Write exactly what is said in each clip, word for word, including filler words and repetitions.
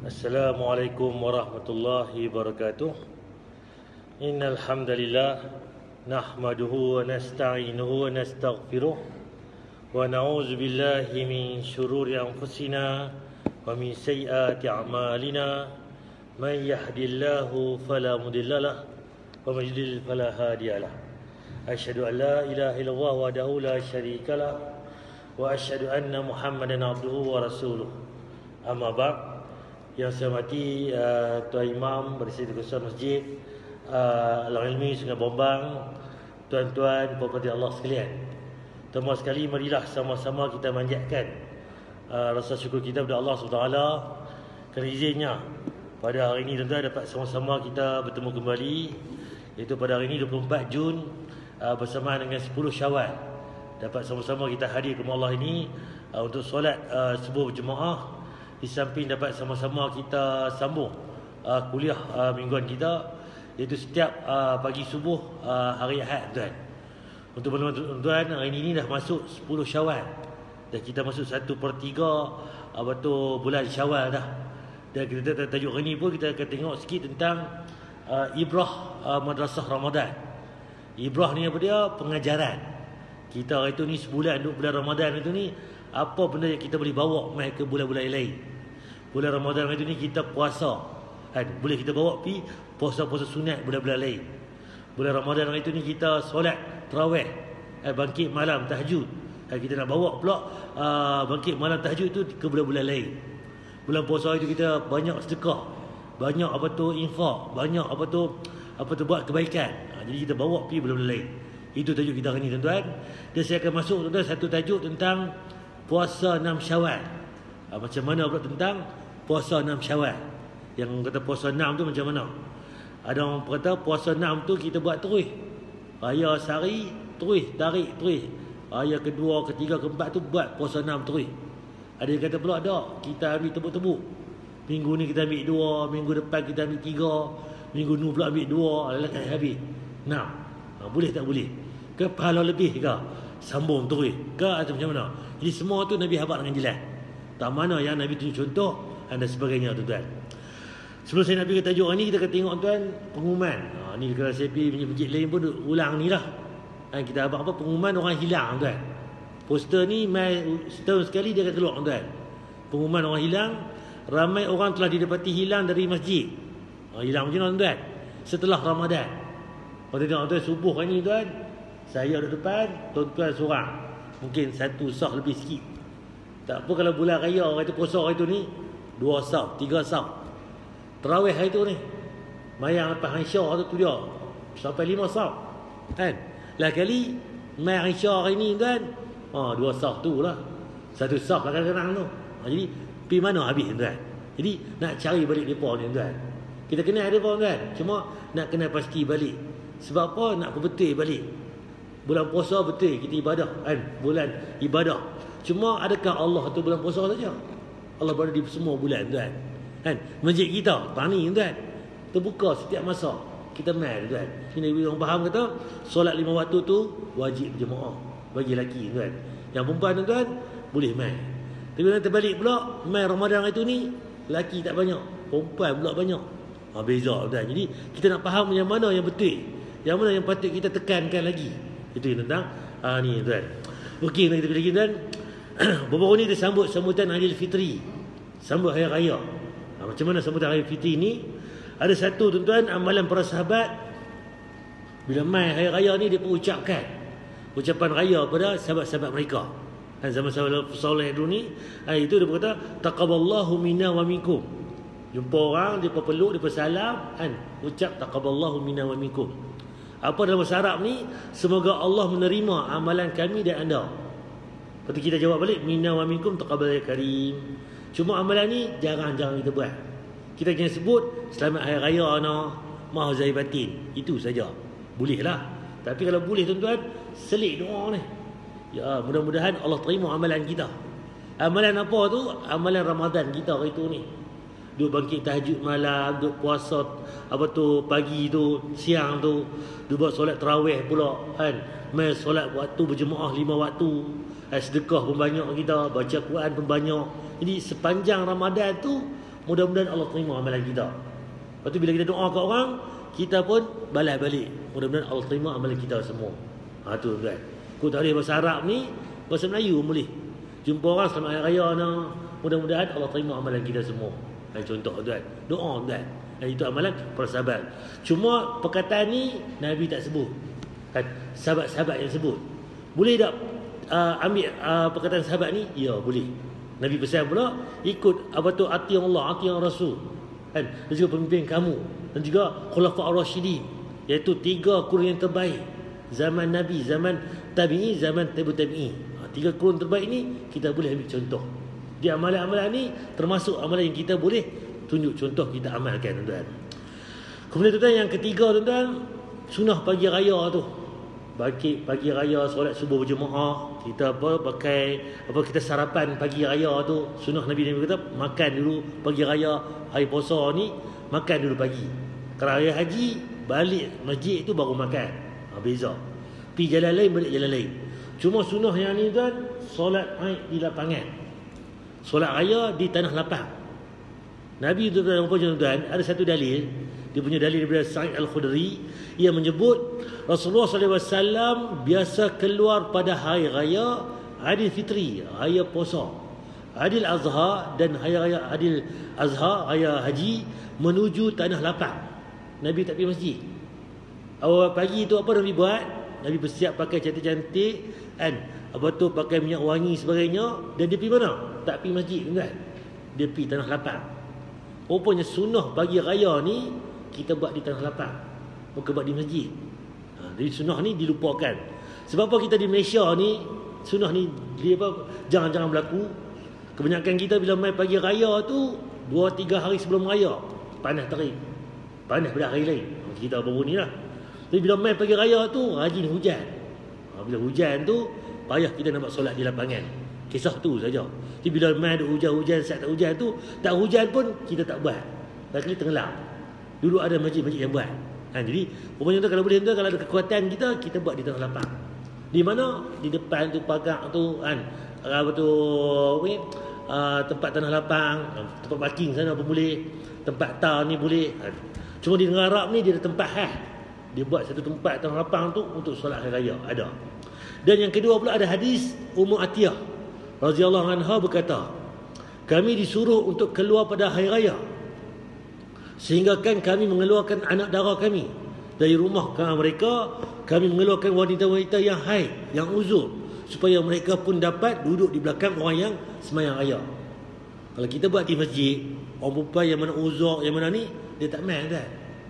Assalamualaikum warahmatullahi wabarakatuh. Innal hamdalillah nahmaduhu wa nasta'inuhu wa nastaghfiruh wa na'udzu billahi min shururi anfusina wa min sayyiati a'malina. Man yahdihillahu fala mudilla lahu wa man yudlil fala hadiya lahu. Asyhadu an la ilaha illallah wahdahu la syarika lahu wa asyhadu anna Muhammadan abduhu wa rasuluh. Amma ba'd. Yang saya hormati uh, Tuan Imam Bersih Besar Masjid uh, Al-Ilmi Sungai Bombang, tuan-tuan pemerhati Allah sekalian, pertama sekali marilah sama-sama kita manjatkan uh, rasa syukur kita kepada Allah subhanahu wa taala kerana izinnya pada hari ini tuan-tuan dapat sama-sama kita bertemu kembali, iaitu pada hari ini dua puluh empat Jun uh, bersamaan dengan sepuluh Syawal, dapat sama-sama kita hadir ke rumah Allah ini uh, untuk solat uh, subuh berjemaah. Di samping dapat sama-sama kita sambung uh, kuliah uh, mingguan kita, iaitu setiap uh, pagi subuh uh, hari Ahad tuan. Untuk tuan-tuan, hari ini dah masuk sepuluh Syawal, dan kita masuk satu per tiga uh, betul bulan Syawal dah. Dan kita tajuk hari ini pun kita akan tengok sikit tentang uh, ibrah uh, Madrasah Ramadan. Ibrah ni apa dia? Pengajaran. Kita hari tu ni sebulan duduk bulan Ramadan itu ni, apa benda yang kita boleh bawa mai ke bulan-bulan lain. Bulan Ramadan itu ni kita puasa, kan? Boleh kita bawa pi puasa-puasa sunat bulan-bulan lain. Bulan Ramadan itu ni kita solat tarawih, eh, bangkit malam tahajud. Eh, kita nak bawa pula uh, bangkit malam tahajud tu ke bulan-bulan lain. Bulan puasa itu kita banyak sedekah, banyak apa tu infak, banyak apa tu apa tu buat kebaikan. Ha, jadi kita bawa pi bulan-bulan lain. Itu tajuk kita hari ni tuan-tuan. Dan saya akan masuk tuan-tuan satu tajuk tentang puasa enam Syawal. Ha, macam mana pula tentang puasa enam Syawal? Yang kata puasa enam tu macam mana? Ada orang kata puasa enam tu kita buat terus. Raya sehari terus, tarik terus. Raya kedua, ketiga, keempat tu buat puasa enam terus. Ada yang kata pula tak, kita ambil tebuk-tebuk. Minggu ni kita ambil dua, minggu depan kita ambil tiga, minggu ni pula ambil dua, lelaki habis enam. Ha, boleh tak boleh? Ke pahala lebih ke? Sambung terus ke atau macam mana? Jadi semua tu Nabi habaq dengan jelas. Tak mana yang Nabi tunjuk contoh dan sebagainya tuan-tuan. Sebelum saya nak pergi ke tajuk ni, kita akan tengok tuan pengumuman. Ha, ni kalau saya pergi masjid lain pun ulang ni lah. Ha, kita habaq apa pengumuman orang hilang tuan. Poster ni mai setahun sekali dia akan keluar tuan. Pengumuman orang hilang, ramai orang telah didapati hilang dari masjid. Ha, hilang macam mana tuan? Setelah Ramadan. Kalau tengok tuan subuh hari ni tuan, saya duduk depan, tuan-tuan seorang. Mungkin satu sah lebih sikit. Tak apa kalau bulan raya orang itu puasa hari tu ni, dua sah, tiga sah. Tarawih hari tu ni, mayang lepas Aisyah tu, tu dia sampai lima sah. Kan? Lah kali mayang Aisyah hari ni tuan, ha, dua sah tu lah. Satu sah lah kadang-kadang tu. Ha, jadi pergi mana habis tuan? Jadi nak cari balik depa ni tuan. Kita kenal depa tuan, cuma nak kenal pasti balik. Sebab apa? Nak betul balik. Bulan puasa betul kita ibadah, kan? Bulan ibadah. Cuma adakah Allah tu bulan puasa saja? Allah berada di semua bulan tuan. Kan? Masjid kita tani tuan, terbuka setiap masa. Kita mai tuan. Sini orang faham kata solat lima waktu tu wajib berjemaah bagi lelaki tuan. Yang perempuan tuan boleh mai. Tapi nanti balik pula mai Ramadan itu ni lelaki tak banyak, perempuan pula banyak. Ha, beza tuan. Jadi kita nak faham yang mana yang betul, yang mana yang patut kita tekankan lagi. Itu yang tentang ha, ni tuan. Okey, kita pergi lagi tuan. Baru ni dia sambut sambutan Aidilfitri, sambut hari raya. Ha, macam mana sambutan hari fitri ni? Ada satu tuan-tuan amalan para sahabat bila mai hari raya ni dia pun ucapkan ucapan raya pada sahabat-sahabat mereka. Dan zaman sahabat soleh dulu ni, ha, itu dia berkata taqabbalallahu minna wa minkum. Jumpa orang dia peluk, dia salam, kan, ucap taqabbalallahu minna wa minkum. Apa dalam bahasa Arab ni? Semoga Allah menerima amalan kami dan anda. Lepas tu kita jawab balik, minna wa minkum taqabbal ya karim. Cuma amalan ni jarang-jarang kita buat. Kita kena sebut selamat hari raya ana, maaf zahir batin. Itu saja. Boleh lah. Tapi kalau boleh tuan-tuan, selit doa ni. Ya, mudah-mudahan Allah terima amalan kita. Amalan apa tu? Amalan Ramadan kita hari tu ni. Duk bangkit tahajud malam, duk puasa apa tu pagi tu, siang tu, duk buat solat tarawih pula, kan? Mai solat waktu berjemaah lima waktu. Sedekah pun banyak kita, baca Quran pun banyak. Jadi sepanjang Ramadan tu mudah-mudahan Allah terima amalan kita. Lepas tu bila kita doa kat orang, kita pun balas balik, mudah-mudahan Allah terima amalan kita semua. Ha tu tuan. Kau tak boleh bahasa Arab ni, bahasa Melayu boleh. Jumpa orang selamat hari raya nah, mudah-mudahan Allah terima amalan kita semua. Ha, contoh tuan, doa tuan. Dan itu amalan para sahabat. Cuma perkataan ni Nabi tak sebut. Kan sahabat-sahabat yang sebut. Boleh tak uh, ambil uh, perkataan sahabat ni? Ya, boleh. Nabi pesan pula ikut apa tu, ati Allah, ati Rasul. Kan? Dan juga pemimpin kamu dan juga khulafa ar-rasyidin, iaitu tiga kurun yang terbaik zaman Nabi, zaman tabi'i, zaman tabi'ut tabi'i. Ha, tiga kurun terbaik ni kita boleh ambil contoh. Di amalan-amalan ni termasuk amalan yang kita boleh tunjuk contoh, kita amalkan tuan-tuan. Kemudian tuan-tuan yang ketiga tuan-tuan, sunnah pagi raya tu. Pagi pagi raya solat subuh berjemaah, kita apa pakai apa kita sarapan pagi raya tu. Sunnah Nabi Nabi kata makan dulu pagi raya, hari puasa ni makan dulu pagi. Kalau hari haji balik masjid tu baru makan. Ha, beza. Pi jalan lain balik jalan lain. Cuma sunnah yang ni tuan, solat Aid di lapangan. Solat raya di tanah lapang. Nabi tu tuan-tuan ada satu dalil, dia punya dalil daripada Sa'id Al-Khudri, ia menyebut Rasulullah sallallahu alaihi wasallam biasa keluar pada hari raya Aidil Fitri, raya puasa, Aidil Adha dan hari raya Aidil Adha, raya haji, menuju tanah lapang. Nabi tak pergi masjid. Awal pagi tu apa Nabi buat? Nabi bersiap pakai cantik-cantik kan, apa tu pakai minyak wangi sebagainya, dan dia pergi mana? Tak pergi masjid kan? Dia pergi tanah lapang. Rupanya sunnah bagi raya ni kita buat di tanah lapang, bukan buat di masjid. Ha, jadi sunnah ni dilupakan. Sebab apa kita di Malaysia ni sunnah ni dia apa jangan-jangan berlaku. Kebanyakan kita bila mai pagi raya tu dua tiga hari sebelum raya panas terik. Panas pada hari lain. Kita baru ni lah. Tapi bila mai pagi raya tu rajin hujan. Ha, bila hujan tu payah kita nak buat solat di lapangan. Kisah tu saja. Tapi bila mai ada hujan-hujan, saat tak hujan tu, tak hujan pun kita tak buat. Lagi tenggelam. Dulu ada masjid-masjid yang buat. Ha, jadi, rupanya tu kalau boleh tu, kalau ada kekuatan kita, kita buat di tanah lapang. Di mana? Di depan tu pagar tu kan. Apa tu okay, uh, tempat tanah lapang, tempat parking sana pun boleh. Tempat tar ni boleh. Ha. Cuma di negara Arab ni dia ada tempat khas. Dia buat satu tempat tanah lapang tu untuk solat hari raya. Ada. Dan yang kedua pula ada hadis Ummu Atiyah radhiyallahu anha berkata, kami disuruh untuk keluar pada hari raya, sehingga kan kami mengeluarkan anak dara kami dari rumah mereka. Kami mengeluarkan wanita-wanita yang haid, yang uzur, supaya mereka pun dapat duduk di belakang orang yang sembahyang raya. Kalau kita buat di masjid, orang perempuan yang mana uzur, yang mana ni, dia tak main kan.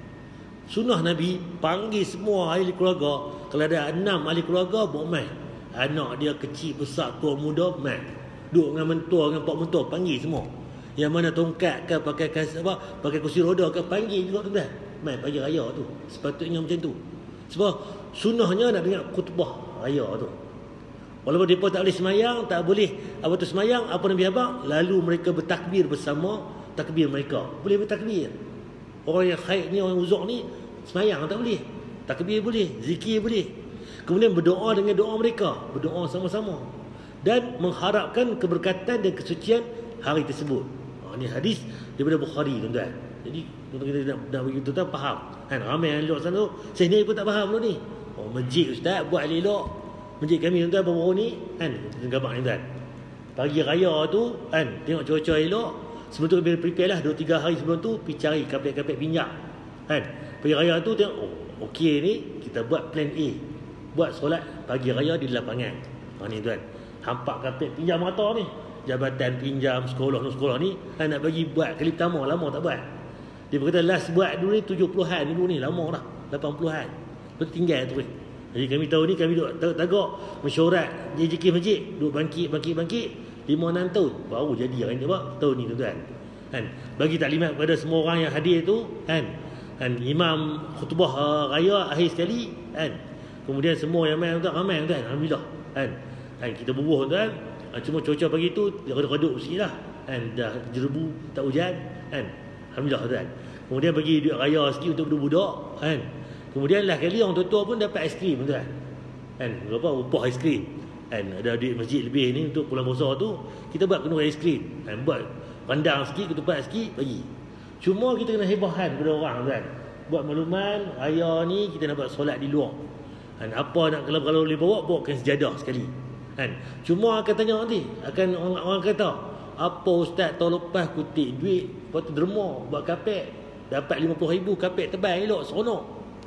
Sunnah Nabi panggil semua ahli keluarga. Kalau ada enam ahli keluarga, buat main. Anak dia kecil, besar, tua, muda, main. Duduk dengan mentua, dengan pak mentua, panggil semua. Yang mana tongkat ke, pakai kas, apa, pakai kursi roda ke, panggil juga tuan-tuan. Main pagi raya tu. Sepatutnya macam tu. Sebab sunnahnya nak dengar khutbah raya tu. Walaupun mereka tak boleh semayang, tak boleh apa tu semayang, apa Nabi abang, lalu mereka bertakbir bersama takbir mereka. Boleh bertakbir. Orang yang haid ni, orang uzur ni, semayang tak boleh. Takbir boleh, zikir boleh. Kemudian berdoa dengan doa mereka, berdoa sama-sama dan mengharapkan keberkatan dan kesucian hari tersebut. Ha, ini hadis daripada Bukhari tuan-tuan. Jadi untuk kita nak, nak bagi tuan-tuan faham. Kan ramai yang luar sana, saya ni pun tak faham dulu ni. Oh, masjid ustaz buat elok. Masjid kami tuan-tuan baru ni kan, gambar ni tuan. Pagi raya tu kan, tengok cuaca elok. Sebelum tu bila prepare lah dua tiga hari sebelum tu pergi cari kapek-kapek pinjam. Kan? Pagi raya tu tengok oh, okey ni kita buat plan A. Buat solat pagi raya di lapangan. Ha ni tuan. Hampak kapek pinjam rata ni. Jabatan pinjam sekolah ni sekolah ni kan, nak bagi buat kali pertama, lama tak buat. Dia berkata last buat dulu ni tujuh puluhan dulu ni, lama dah. lapan puluhan. Lepas tinggal tu. Jadi kami tahu ni kami duduk tagak mesyuarat J J K masjid, duduk bangkit bangkit bangkit lima enam tahun baru jadi orang ni buat tahun ni tuan-tuan. Kan? Bagi taklimat kepada semua orang yang hadir tu kan. Kan imam khutbah uh, raya akhir sekali kan. Kemudian semua yang main tuan ramai tuan, alhamdulillah kan. Kan kita bubuh tuan. Cuma cuaca pagi tu reduk sikitlah kan, dah jerebu tak hujan kan. Alhamdulillah tuan. Kemudian bagi duit raya sikit untuk budak-budak kan. Kemudian lah kali orang tua-tua pun dapat aiskrim tuan. Kan, berapa upah aiskrim. Kan ada duit masjid lebih ni untuk bulan puasa tu, kita buat kena aiskrim. Kan buat Rendang sikit, ketupat sikit, bagi. Cuma kita kena hebahan kepada orang kan. Buat makluman, raya ni kita nak buat solat di luar. Kan, apa nak kalau kalau boleh bawa, bawakan sejadah sekali. Kan. Cuma akan tanya nanti, akan orang, orang kata, apa ustaz tahun lepas kutip duit, lepas tu derma buat kapek, dapat lima puluh ribu kapek tebal elok seronok.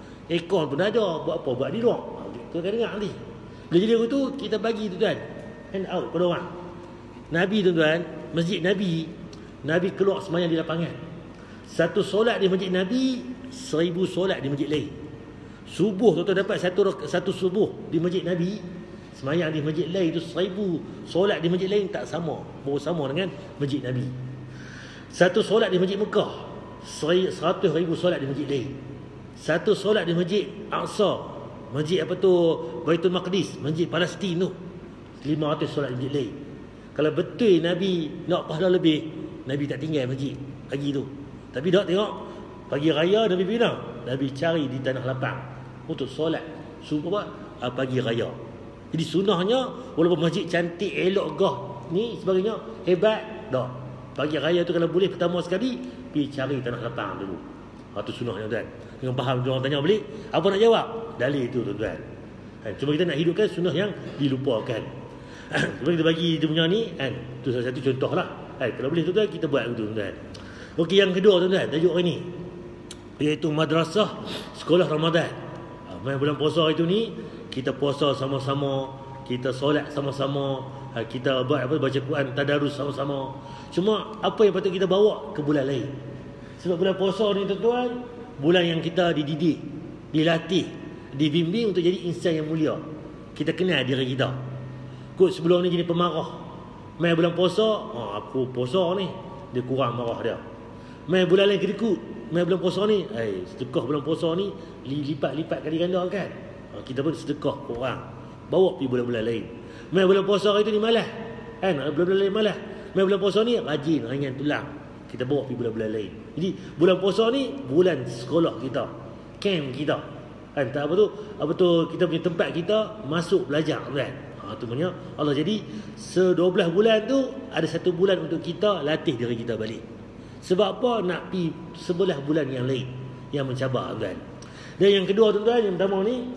Ekor pun ada, buat apa? Buat di luar. Kita akan dengar nanti. Bila jadi tu kita bagi tuan-tuan hand out pada orang. Nabi tuan-tuan, masjid Nabi, Nabi keluar semayang di lapangan. Satu solat di masjid Nabi, seribu solat di masjid lain. Subuh tuan-tuan dapat satu satu subuh di masjid Nabi, semayang di masjid lain itu seribu solat di masjid lain tak sama, baru sama dengan masjid Nabi. Satu solat di masjid Mekah, seratus ribu solat di masjid lain. Satu solat di masjid Aqsa, masjid apa tu, Baitul Maqdis, masjid Palestin tu, lima ratus solat di masjid lain. Kalau betul Nabi nak pahala lebih, Nabi tak tinggal masjid pagi tu. Tapi dak tengok pagi raya Nabi pergi mana? Nabi cari di tanah lapang untuk solat subuh apa pagi raya. Jadi sunnahnya walaupun masjid cantik, elok, gah ni sebagainya hebat, dak. Pagi raya tu kalau boleh pertama sekali pergi cari tanah lapang dulu. Ha tu sunnahnya tuan. Dengan faham dia orang tanya balik, apa nak jawab? Dalil tu tuan-tuan. Ha, cuma kita nak hidupkan sunnah yang dilupakan. Cuma kita bagi dia punya ni kan. Tu salah satu contohlah. Ha, kalau boleh tuan-tuan kita buat begitu tuan-tuan. Okey, yang kedua tuan-tuan, tajuk hari ni iaitu madrasah sekolah Ramadan. Ha, main bulan puasa itu ni kita puasa sama-sama, kita solat sama-sama, ha, kita buat apa baca Quran tadarus sama-sama. Cuma apa yang patut kita bawa ke bulan lain? Sebab bulan puasa ni tuan-tuan, bulan yang kita dididik, dilatih, dibimbing untuk jadi insan yang mulia. Kita kenal diri kita. Kut sebelum ni jadi pemarah. Mai bulan puasa, oh, aku puasa ni, dia kurang marah dia. Mai bulan lain kedekut, mai bulan puasa ni, eh sedekah bulan puasa ni lipat-lipat kali ganda kan. Oh, kita pun sedekah kurang. Bawa pergi bulan-bulan lain. Mai bulan puasa hari tu ni malas. Kan, bulan-bulan lain malas. Mai bulan puasa ni rajin, ringan tulang. Kita bawa pergi bulan-bulan lain. Jadi bulan puasa ni bulan sekolah kita, camp kita. Kan tak apa tu, apa tu kita punya tempat kita masuk belajar kan. Ha tu maknanya Allah jadi se-dua belas bulan tu ada satu bulan untuk kita latih diri kita balik. Sebab apa? Nak pi sebelah bulan yang lain yang mencabar kan. Dan yang kedua tuan-tuan, yang pertama ni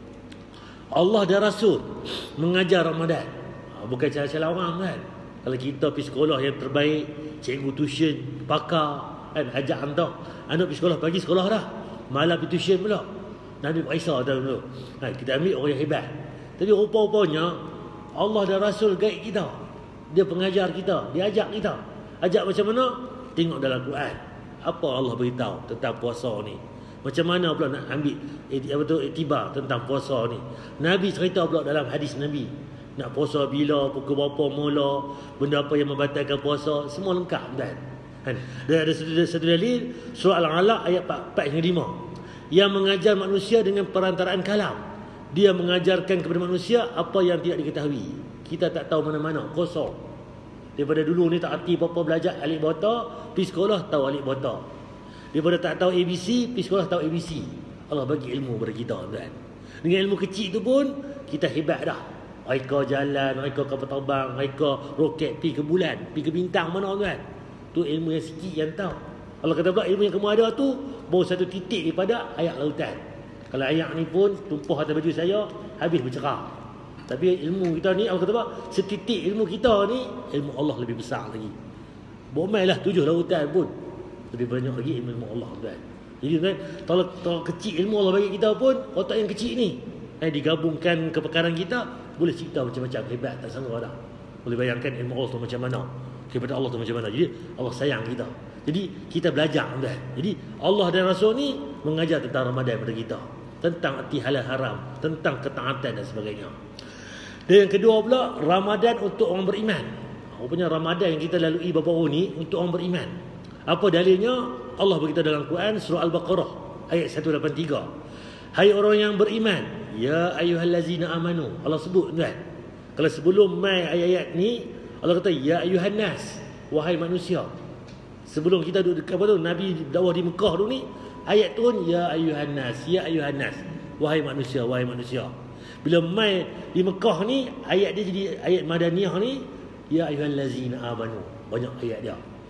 Allah dan Rasul mengajar Ramadan. Ha, bukan cara-cara orang kan. Kalau kita pergi sekolah yang terbaik, cikgu tuition, pakar, kan, ajak hantar anak pergi sekolah pagi, sekolah dah. Malam pergi tuition pula. Nabi Isa dah dulu. Kan, kita ambil orang yang hebat. Tapi rupa-rupanya Allah dan Rasul guide kita. Dia pengajar kita, dia ajak kita. Ajak macam mana? Tengok dalam Quran. Apa Allah beritahu tentang puasa ni? Macam mana pula nak ambil apa tu iktibar tentang puasa ni? Nabi cerita pula dalam hadis Nabi. Nak puasa bila, pukul berapa mula, benda apa yang membatalkan puasa, semua lengkap kan. Kan? Dan ada satu, satu dalil surah Al-Alaq ayat empat hingga lima yang mengajar manusia dengan perantaraan kalam. Dia mengajarkan kepada manusia apa yang tidak diketahui. Kita tak tahu mana-mana, kosong. Daripada dulu ni tak arti apa-apa belajar alif bata, pergi sekolah tahu alif bata. Daripada tak tahu A B C, pergi sekolah tahu A B C. Allah bagi ilmu kepada kita kan. Dengan ilmu kecil tu pun kita hebat dah. Reka jalan, reka kapal terbang, reka roket pergi ke bulan, pergi ke bintang mana kan. Tu ilmu yang sikit yang tahu. Allah kata pula ilmu yang kamu ada tu baru satu titik daripada ayak lautan. Kalau ayak ni pun tumpah atas baju saya, habis bercerah. Tapi ilmu kita ni, Allah kata apa? Setitik ilmu kita ni, ilmu Allah lebih besar lagi. Bomailah tujuh lautan pun lebih banyak lagi ilmu, ilmu Allah kan. Jadi kan, kalau, kalau kecil ilmu Allah bagi kita pun, otak yang kecil ni eh, digabungkan kepakaran kita, boleh cipta macam-macam hebat, tak sanggup dah. Boleh bayangkan ilmu Allah tu macam mana, kepada Allah tu macam mana. Jadi Allah sayang kita. Jadi kita belajar kan. Jadi Allah dan Rasul ni mengajar tentang Ramadan kepada kita, tentang arti halal haram, tentang ketaatan dan sebagainya. Dan yang kedua pula, Ramadan untuk orang beriman. Rupanya Ramadan yang kita lalui baru-baru ni untuk orang beriman. Apa dalilnya? Allah beritahu dalam Quran surah Al-Baqarah ayat seratus lapan puluh tiga. Hai orang yang beriman, ya ayyuhallazina amanu. Allah sebut kan. Kalau sebelum mai ayat-ayat ni, Allah kata ya ayyuhan nas, wahai manusia. Sebelum kita duduk dekat apa tu, Nabi dakwah di Mekah dulu ni, ayat turun ya ayyuhan nas, ya ayyuhan nas, wahai manusia, wahai manusia. Bila mai di Mekah ni, ayat dia jadi ayat madaniyah ni, ya ayyuhallazina amanu. Banyak ayat dia.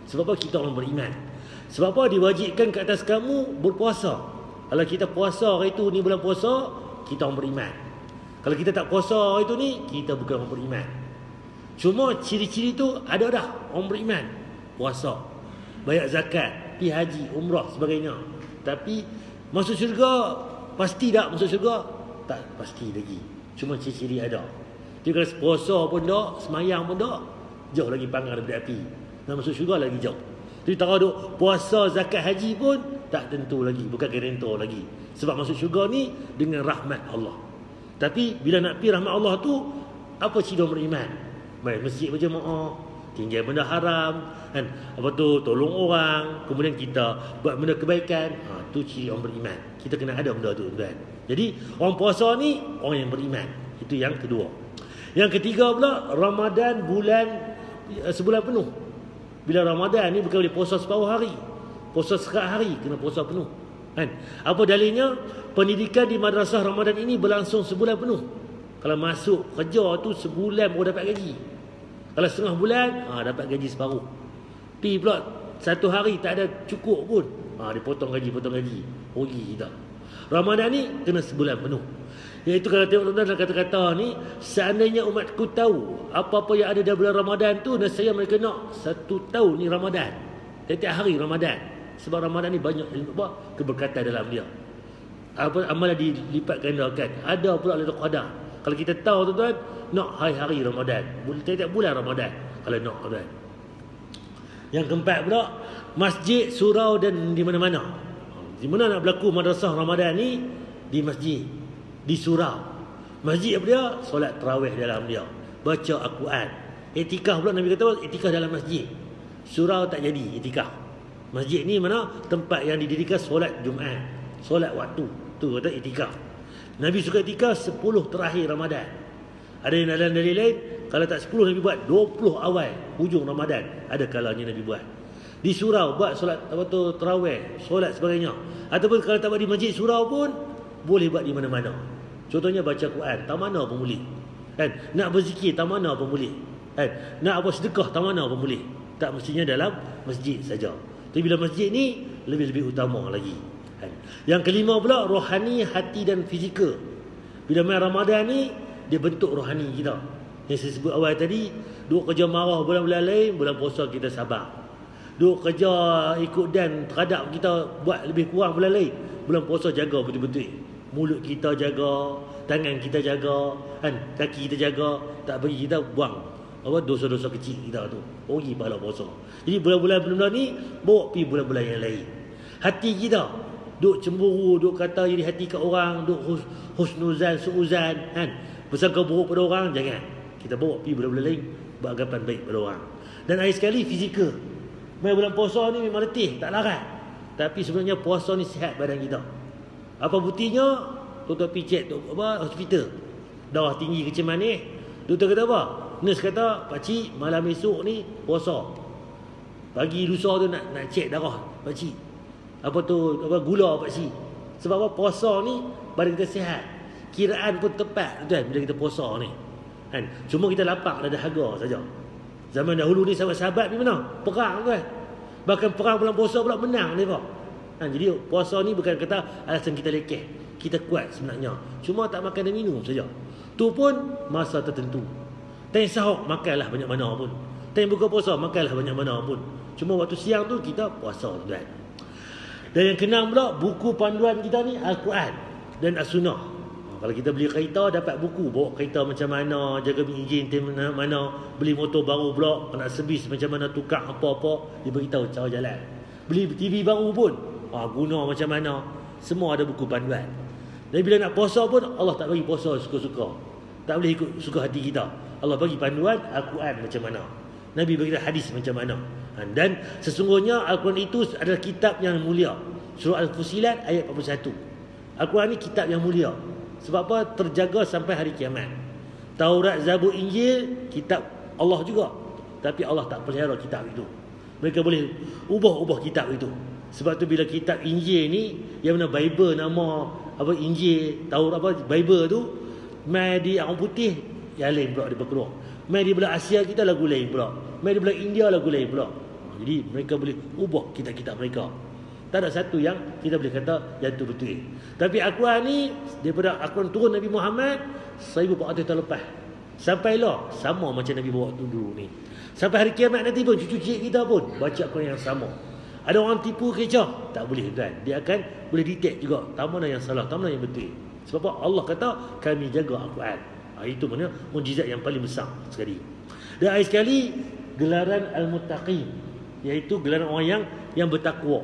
Sebab apa? Kita orang beriman. Sebab apa? Diwajibkan ke atas kamu berpuasa. Kalau kita puasa hari itu, ni bulan puasa, kita orang beriman. Kalau kita tak puasa hari itu ni, kita bukan orang beriman. Cuma ciri-ciri tu ada dah orang beriman. Puasa, bayar zakat, pergi haji, umrah, sebagainya. Tapi masuk syurga, pasti tak masuk syurga? Tak pasti lagi. Cuma ciri-ciri ada. Jadi kalau puasa pun tak, semayang pun tak, jauh lagi panggang daripada api. Nak masuk syurga lagi jauh. Jadi tak ada puasa, zakat, haji pun tak tentu lagi, bukan garantor lagi. Sebab masuk syurga ni dengan rahmat Allah. Tapi bila nak pergi rahmat Allah tu, apa ciri orang beriman? Baik masjid berjemaah, tinggal benda haram, kan? Apa tu, tolong orang, kemudian kita buat benda kebaikan. Ha, tu ciri orang beriman. Kita kena ada benda tu, tuan. Jadi orang puasa ni orang yang beriman. Itu yang kedua. Yang ketiga pula, Ramadan bulan sebulan penuh. Bila Ramadan ni bukan boleh puasa separuh hari, puasa sekat hari, kena puasa penuh, kan? Apa dalilnya? Pendidikan di madrasah Ramadan ini berlangsung sebulan penuh. Kalau masuk kerja tu sebulan baru dapat gaji. Kalau setengah bulan, ha, dapat gaji separuh. Pi pula satu hari tak ada cukup pun, ha, dia potong gaji, potong gaji, rugi kita. Ramadan ni kena sebulan penuh. Iaitu kalau tengok tuan-tuan dalam kata-kata ni, seandainya umatku tahu apa-apa yang ada dalam bulan Ramadan tu, nescaya mereka nak satu tahun ni Ramadan, tiap-tiap hari Ramadan. Sebab Ramadan ni banyak apa keberkatan dalam dia. Apa amalan dilipat gandakan. Ada pula Lailatul Qadar. Kalau kita tahu tuan-tuan, nak hari-hari Ramadan, tiap-tiap bulan Ramadan kalau nak tuan. Yang keempat pula, masjid, surau dan di mana-mana. Di mana nak berlaku madrasah Ramadan ni? Di masjid, di surau. Masjid apa dia? Solat tarawih dalam dia, baca Al-Quran. Iktikaf pula Nabi kata, iktikaf dalam masjid. Surau tak jadi iktikaf. Masjid ni mana? Tempat yang didirikan solat Jumaat, solat waktu. Tu kata iktikaf. Nabi suka iktikaf sepuluh terakhir Ramadan. Ada yang dalam dalil lain, kalau tak sepuluh Nabi buat dua puluh awal hujung Ramadan. Ada kalanya Nabi buat. Di surau buat solat apa tu tarawih, solat sebagainya. Ataupun kalau tak buat di masjid surau pun boleh buat di mana-mana. Contohnya baca Quran, tak mana pun boleh. Kan? Nak berzikir, tak mana pun boleh. Kan? Nak apa sedekah, tak mana pun boleh. Tak mestinya dalam masjid saja. Tapi bila masjid ni lebih-lebih utama lagi. Kan? Yang kelima pula, rohani, hati dan fizikal. Bila main Ramadan ni, dia bentuk rohani kita. Yang saya sebut awal tadi, duk kerja marah bulan-bulan lain, bulan puasa kita sabar. Duk kerja ikut dan terhadap kita buat lebih kurang bulan lain, bulan puasa jaga betul-betul. Mulut kita jaga, tangan kita jaga, kan? Kaki kita jaga, tak bagi kita buang apa dosa-dosa kecil kita tu. Rugi pahala puasa. Jadi bulan-bulan bulan ni bawa pergi bulan-bulan yang lain. Hati kita duk cemburu, duk kata jadi hati kat orang, duk hus, husnuzan, suuzan, kan? Bersangka buruk pada orang, jangan. Kita bawa pergi bulan-bulan lain, beranggapan baik pada orang. Dan akhir sekali fizikal. Main bulan puasa ni memang letih, tak larat. Tapi sebenarnya puasa ni sihat badan kita. Apa buktinya? Doktor pergi cek apa, hospital. Darah tinggi kecil manis. Doktor kata apa? Nurse kata, pakcik malam esok ni puasa. Pagi lusa tu nak nak cek darah pakcik. Apa tu, apa gula pakcik. Sebab apa? Puasa ni badan kita sihat. Kiraan pun tepat tuan bila kita puasa ni. Kan? Cuma kita lapar dah dahaga saja. Zaman dahulu ni sahabat-sahabat ni mana? Perang tuan. Bahkan perang bulan puasa pula menang mereka. Ha, jadi puasa ni bukan kata alasan kita lekeh. Kita kuat sebenarnya. Cuma tak makan dan minum saja. Tu pun masa tertentu. Time sahur makanlah banyak mana pun. Time buka puasa makanlah banyak mana pun. Cuma waktu siang tu kita puasa tuan. Dan yang keenam pula, buku panduan kita ni Al-Quran dan As-Sunnah. Kalau kita beli kereta, dapat buku, bawa kereta macam mana, jaga enjin mana, mana, beli motor baru pula, nak servis macam mana, tukar apa-apa, dia beritahu cara jalan. Beli T V baru pun, ha, guna macam mana, semua ada buku panduan. Dan bila nak puasa pun, Allah tak bagi puasa suka-suka. Tak boleh ikut suka hati kita. Allah bagi panduan Al-Quran macam mana, Nabi bagi hadis macam mana. Dan sesungguhnya Al-Quran itu adalah kitab yang mulia. Surah Al-Fusilat ayat empat puluh satu. Al-Quran ni kitab yang mulia. Sebab apa? Terjaga sampai hari kiamat. Taurat, Zabur, Injil, kitab Allah juga. Tapi Allah tak pelihara kitab itu. Mereka boleh ubah-ubah kitab itu. Sebab tu bila kitab Injil ni, yang mana Bible nama apa Injil, Taurat apa Bible tu, mai di orang putih yang lain pula dia berkeluar. Mai di belah Asia kita lagu lain pula. Mai di belah India lagu lain pula. Jadi mereka boleh ubah kitab-kitab mereka. Tak ada satu yang kita boleh kata yang tu betul. Tapi Al-Quran ni daripada Al-Quran turun Nabi Muhammad seribu empat ratus tahun lepas. Sampailah sama macam Nabi bawa tu dulu ni. Sampai hari kiamat nanti pun cucu cik kita pun baca Al-Quran yang sama. Ada orang tipu kecoh, tak boleh tuan. Dia akan boleh detect juga tak mana yang salah, tak mana yang betul. Sebab Allah kata kami jaga Al-Quran. Ha, itu mana mukjizat yang paling besar sekali. Dan akhir sekali gelaran Al-Muttaqin, iaitu gelaran orang yang yang bertakwa.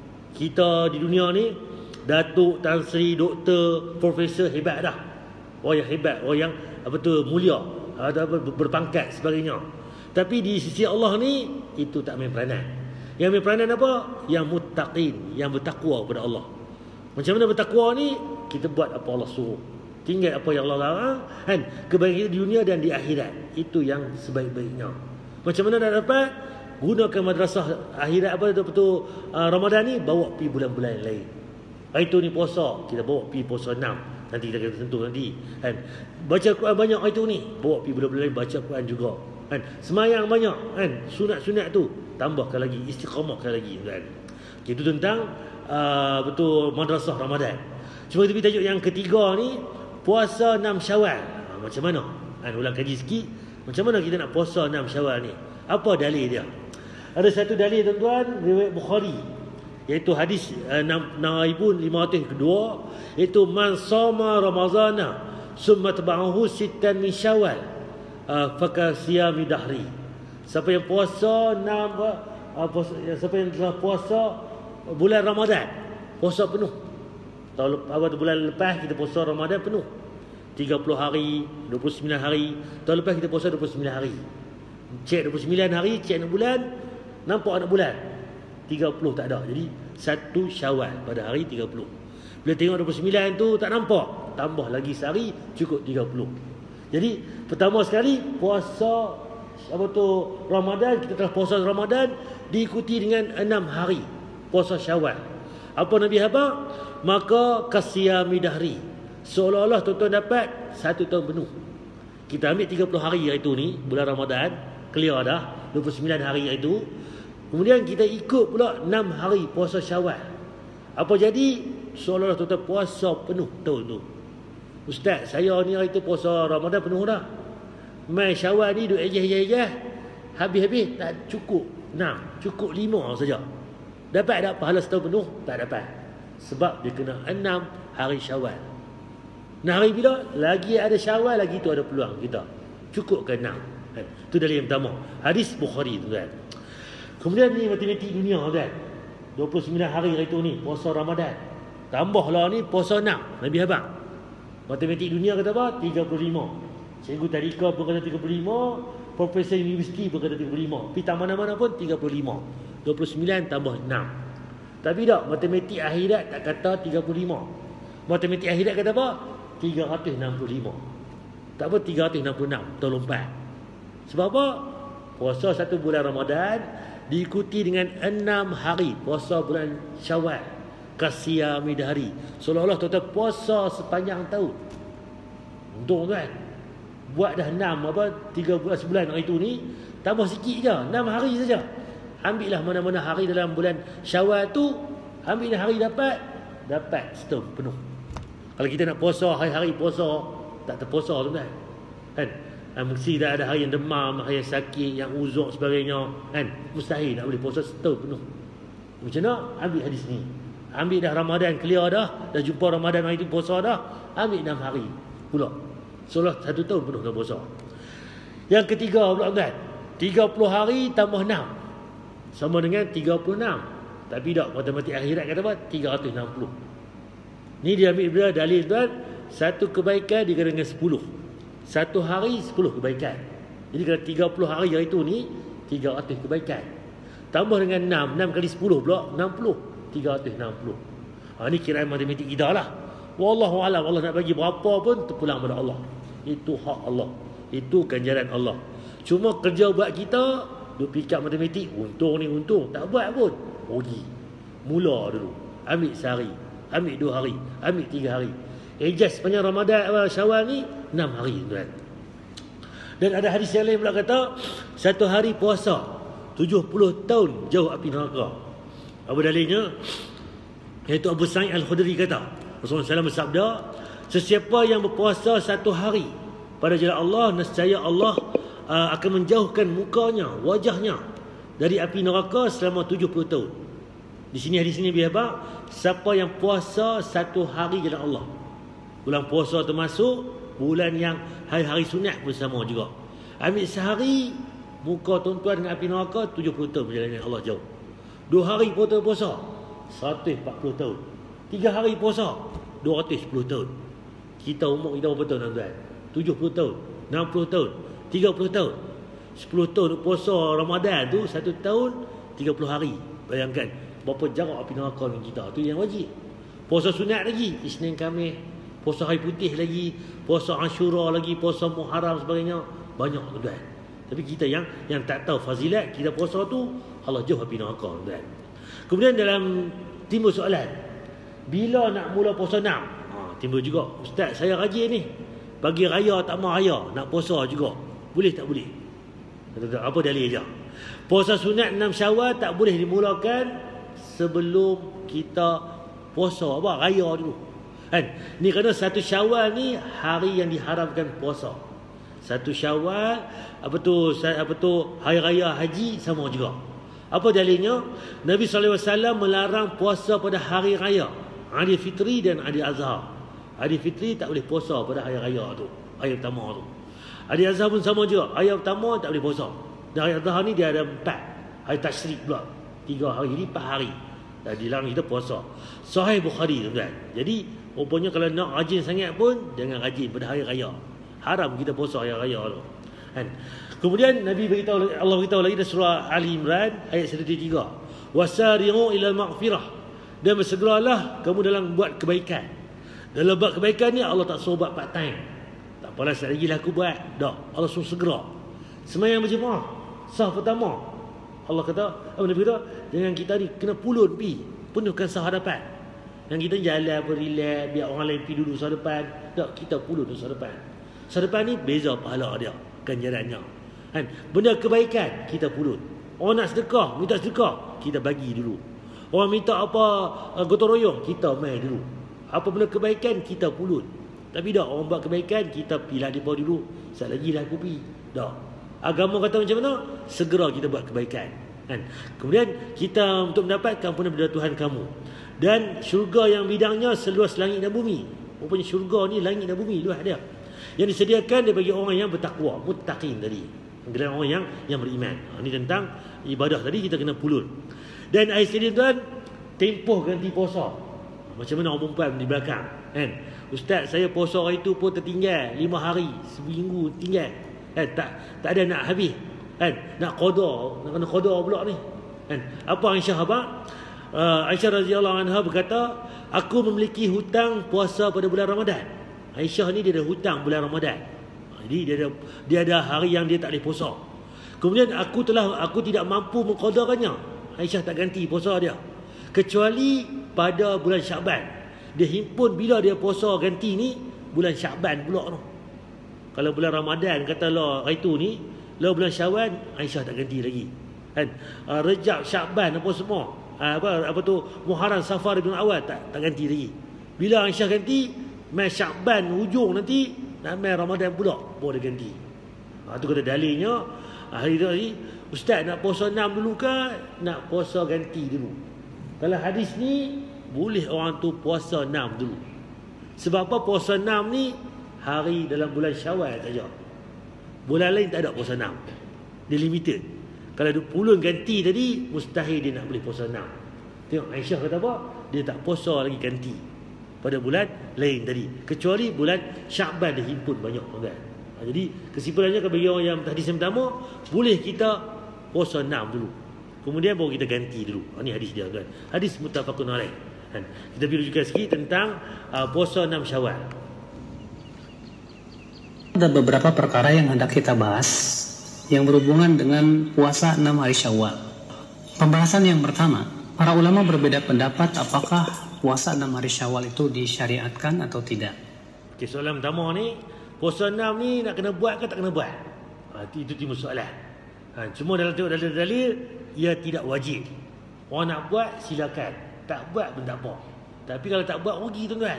Kita di dunia ni datuk, tan sri, doktor, profesor hebat dah. Orang yang hebat, orang yang apa tu mulia, ada berpangkat sebagainya. Tapi di sisi Allah ni itu tak main peranan. Yang main peranan apa? Yang muttaqin, yang bertakwa kepada Allah. Macam mana bertakwa ni? Kita buat apa Allah suruh, tinggal apa yang Allah larang, kan? Kebaikan di dunia dan di akhirat. Itu yang sebaik-baiknya. Macam mana nak dapat? Gunakan madrasah akhirat apa betul uh, Ramadan ni, bawa pergi bulan-bulan yang lain. Hari tu ni puasa, kita bawa pergi puasa enam. Nanti kita akan sentuh nanti, kan? Baca Quran banyak hari tu ni, bawa pergi bulan-bulan lain baca Quran juga, kan? Semayang banyak, kan? Sunat-sunat tu tambahkan lagi, istiqamahkan lagi, kan? Itu tentang uh, betul madrasah Ramadan. Cuma tapi tajuk yang ketiga ni, puasa enam Syawal. Ha, macam mana? Kan ulang kaji sikit, macam mana kita nak puasa enam Syawal ni? Apa dalil dia? Ada satu dalil tuan-tuan, riwayat Bukhari, iaitu hadis enam ribu lima ratus kedua, iaitu man sama Ramazana summa taba'ahu sittan min Syawal uh, faka siyami dahri. Siapa yang puasa enam uh, puasa, siapa yang telah puasa bulan Ramadan, puasa penuh. Tahun awal bulan lepas kita puasa Ramadan penuh, tiga puluh hari, dua puluh sembilan hari. Tahun lepas kita puasa dua puluh sembilan hari. Cek dua puluh sembilan hari, cek enam bulan, nampak anak bulan tiga puluh tak ada. Jadi satu Syawal pada hari tiga puluh. Bila tengok dua puluh sembilan tu tak nampak, tambah lagi sehari cukup tiga puluh. Jadi pertama sekali puasa apa tu Ramadan, kita telah puasa Ramadan diikuti dengan enam hari puasa Syawal. Apa Nabi habaq? Maka kasiyami dahri, seolah-olah tuan-tuan dapat satu tahun penuh. Kita ambil tiga puluh hari itu ni bulan Ramadan, clear dah dua puluh sembilan hari itu. Kemudian kita ikut pula enam hari puasa Syawal. Apa jadi? Seolah-olah tuan-tuan puasa penuh tahun tu. Ustaz, saya ni hari tu puasa Ramadan penuh dah. Mai Syawal ni duk ejeh-ejeh, habis-habis tak cukup enam, cukup lima saja. Dapat tak pahala setahun penuh? Tak dapat. Sebab dia kena enam hari Syawal. Nah, hari bila lagi ada Syawal, lagi tu ada peluang kita cukup ke enam. Itu dalil yang pertama, hadis Bukhari tu kan. Kemudian ni matematik dunia kan, dua puluh sembilan hari hari tu ni puasa Ramadan, tambahlah ni puasa enam Nabi habaq. Matematik dunia kata apa? tiga puluh lima. Cikgu tadika pun kata tiga puluh lima, profesor universiti pun kata tiga puluh lima. Pi tak mana-mana pun tiga puluh lima. dua puluh sembilan tambah enam. Tapi tak, matematik akhirat tak kata tiga puluh lima. Matematik akhirat kata apa? tiga ratus enam puluh lima. Tak apa, tiga ratus enam puluh enam, tahun lompat. Sebab apa? Puasa satu bulan Ramadan diikuti dengan enam hari puasa bulan Syawal, kasiyami dahri, seolah-olah tuan-tuan puasa sepanjang tahun. Untung kan, buat dah enam apa tiga bulan sebulan hari tu ni, tambah sikit je, enam hari saja. Ambillah mana-mana hari dalam bulan Syawal tu, ambil hari dapat, dapat setahun penuh. Kalau kita nak puasa hari-hari puasa, tak terpuasa tu kan, kan? Ha, mesti dah ada hari yang demam, hari yang sakit, yang uzur sebagainya, kan? Mustahil nak boleh puasa setahun penuh. Macam mana? Ambil hadis ni. Ambil dah Ramadan clear dah, dah jumpa Ramadan hari tu puasa dah, ambil enam hari pula. Seolah satu tahun penuh dah puasa. Yang ketiga pula kan, tiga puluh hari tambah enam sama dengan tiga puluh enam. Tapi tak, matematik akhirat kata apa? tiga ratus enam puluh. Ni dia ambil bila dalil tuan, satu kebaikan dikira dengan sepuluh. Satu hari sepuluh kebaikan. Jadi kalau tiga puluh hari hari tu ni tiga ratus kebaikan. Tambah dengan enam, enam kali sepuluh pula enam puluh, tiga ratus enam puluh. Ha, ni kiraan matematik kita lah. Wallahu a'lam, Allah nak bagi berapa pun terpulang pada Allah. Itu hak Allah. Itu ganjaran Allah. Cuma kerja buat kita duk pick up matematik, untung ni untung, tak buat pun rugi. Mula dulu, ambil sehari, ambil dua hari, ambil tiga hari. Ejaz sepanjang Ramadan Syawal ni enam hari tuan. Dan ada hadis yang lain pula kata, satu hari puasa tujuh puluh tahun jauh api neraka. Apa dalilnya? Iaitu Abu Sa'id Al-Khudri kata, Rasulullah sallallahu alaihi wasallam bersabda, sesiapa yang berpuasa satu hari pada jalan Allah, nescaya Allah uh, akan menjauhkan mukanya, wajahnya dari api neraka selama tujuh puluh tahun. Di sini hadis ini biar apa? Siapa yang puasa satu hari jalan Allah. Bulan puasa termasuk bulan yang hari-hari sunat pun sama juga. Ambil sehari, muka tuan-tuan dengan api neraka tujuh puluh tahun perjalanan Allah jauh. Dua hari puasa puasa seratus empat puluh tahun. Tiga hari puasa dua ratus sepuluh tahun. Kita umur kita berapa tahun tuan-tuan? tujuh puluh tahun, enam puluh tahun, tiga puluh tahun. sepuluh tahun puasa Ramadan tu satu tahun tiga puluh hari. Bayangkan berapa jarak api neraka dengan kita. Tu yang wajib. Puasa sunat lagi, Isnin Khamis, puasa hari putih lagi, puasa Ashura lagi, puasa Muharram sebagainya. Banyak tuan. Tapi kita yang yang tak tahu fazilat kita puasa tu, Allah jauh api neraka tuan. Kemudian dalam timbul soalan, bila nak mula puasa enam? Ha, timbul juga, ustaz saya rajin ni, pagi raya tak mau raya nak puasa juga. Boleh tak boleh? Apa dalil dia? Puasa sunat enam Syawal tak boleh dimulakan sebelum kita puasa apa raya dulu. Kan? Ni kerana satu Syawal ni hari yang diharamkan puasa. Satu Syawal apa tu apa tu hari raya haji sama juga. Apa dalilnya? Nabi sallallahu alaihi wasallam melarang puasa pada hari raya, Aidil Fitri dan Aidil Adha. Aidil Fitri tak boleh puasa pada hari raya tu, hari pertama tu. Aidil Adha pun sama juga, hari pertama tak boleh puasa. Dan hari Adha ni dia ada empat. Hari Tasyrik pula, tiga hari, jadi empat hari. Dan dilarang kita puasa. Sahih Bukhari tuan-tuan. Jadi rupanya kalau nak rajin sangat pun jangan rajin pada hari raya. Haram kita puasa hari raya tu. Kan? Kemudian Nabi beritahu, Allah beritahu lagi dalam surah Ali Imran ayat seratus tiga. Wasari'u ila maghfirah. Dan bersegeralah kamu dalam buat kebaikan. Dalam buat kebaikan ni Allah tak suruh buat part time. Tak apalah sekali lagi lah aku buat. Tak. Allah suruh segera. Sembahyang berjemaah sah pertama. Allah kata, apa Nabi kata, jangan kita ni kena pulun pi, penuhkan sah hadapan. Yang kita jalan apa relax, biar orang lain pi dulu sah depan. Tak, kita pulun sah depan. Sah depan ni beza pahala dia, ganjarannya. Kan? Benda kebaikan kita pulun. Orang nak sedekah, minta sedekah, kita bagi dulu. Orang minta apa uh, gotong royong, kita mai dulu. Apa benda kebaikan kita pulun. Tapi dah orang buat kebaikan kita pilah depa dulu. Sat lagi lah aku pi. Dah. Agama kata macam mana? Segera kita buat kebaikan. Kan? Kemudian kita untuk mendapatkan ampunan daripada Tuhan kamu. Dan syurga yang bidangnya seluas langit dan bumi. Rupanya syurga ni langit dan bumi luas dia. Yang disediakan dia bagi orang yang bertakwa, muttaqin tadi. Dengan orang yang yang beriman. Ha, ini tentang ibadah tadi kita kena pulun. Dan ayat ini tuan, tempoh ganti puasa. Macam mana orang perempuan di belakang, kan? Ustaz, saya puasa hari itu pun tertinggal lima hari, seminggu tinggal. Kan? Tak tak ada nak habis. Kan? Nak qada, nak kena qada pula ni. Kan? Apa Aisyah apa? Uh, Aisyah radhiyallahu anha berkata, aku memiliki hutang puasa pada bulan Ramadan. Aisyah ni dia ada hutang bulan Ramadan. Jadi dia ada dia ada hari yang dia tak boleh puasa. Kemudian aku telah aku tidak mampu mengqadakannya. Aisyah tak ganti puasa dia. Kecuali pada bulan Syaban. Dia himpun bila dia puasa ganti ni bulan Syaban pula tu. Kalau bulan Ramadan katalah hari tu ni, lalu bulan Syawal Aisyah tak ganti lagi. Kan? Uh, Rejab, Syaban apa semua. Uh, apa apa tu Muharram, Safar ibn Awal tak tak ganti lagi. Bila Aisyah ganti, mai Syaban hujung nanti nak mai Ramadan pula baru dia ganti. Ha, tu kata dalilnya hari ni ustaz nak puasa enam dulu ke nak puasa ganti dulu. Kalau hadis ni boleh orang tu puasa enam dulu. Sebab apa puasa enam ni hari dalam bulan Syawal saja. Bulan lain tak ada puasa enam. Dia limited. Kalau dia pulun ganti tadi mustahil dia nak boleh puasa enam. Tengok Aisyah kata apa? Dia tak puasa lagi ganti pada bulan lain tadi, kecuali bulan Syaban dia himpun banyak kan. Ha, jadi kesimpulannya bagi orang yang hadis yang pertama, boleh kita puasa enam dulu, kemudian baru kita ganti dulu. Ha, ni hadis dia kan. Hadis muttafaqun alaih. Kan? Kita bincangkan sikit tentang uh, puasa enam Syawal. Ada beberapa perkara yang hendak kita bahas yang berhubungan dengan puasa enam hari Syawal. Pembahasan yang pertama, para ulama berbeda pendapat apakah puasa enam hari Syawal itu disyariatkan atau tidak. Okay, soalan pertama ni, puasa enam ni nak kena buat ke tak kena buat? Ha, itu timbul soalan. Ha, cuma dalam tengok dalil-dalil, ia tidak wajib. Orang nak buat, silakan. Tak buat pun tak apa. Tapi kalau tak buat, rugi tuan-tuan.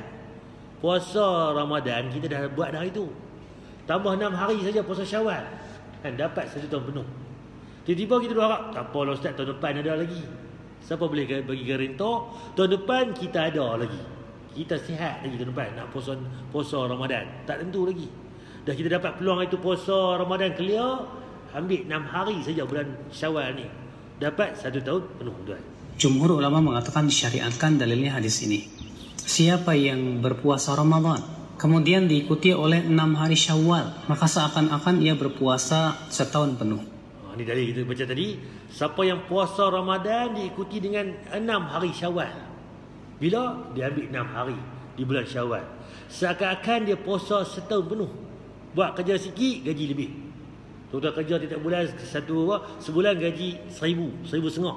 Puasa Ramadan, kita dah buat dah hari tu. Tambah enam hari saja puasa Syawal. Kan, dapat satu tahun penuh. Tiba-tiba kita dah harap, tak apalah Ustaz, tahun depan ada lagi. Siapa boleh bagi garantor? Tahun depan kita ada lagi. Kita sihat lagi tahun depan nak puasa, puasa Ramadan. Tak tentu lagi. Dah kita dapat peluang itu puasa Ramadan clear, ambil enam hari saja bulan Syawal ni. Dapat satu tahun penuh tuan. Jumhur ulama mengatakan disyariatkan dalilnya hadis ini. Siapa yang berpuasa Ramadan kemudian diikuti oleh enam hari Syawal, maka seakan-akan ia berpuasa setahun penuh. Ha, ini dalil kita baca tadi. Siapa yang puasa Ramadan diikuti dengan enam hari Syawal. Bila? Dia ambil enam hari di bulan Syawal. Seakan-akan dia puasa setahun penuh. Buat kerja sikit, gaji lebih. Tuan-tuan kerja tiap bulan satu apa, sebulan gaji seribu, seribu setengah.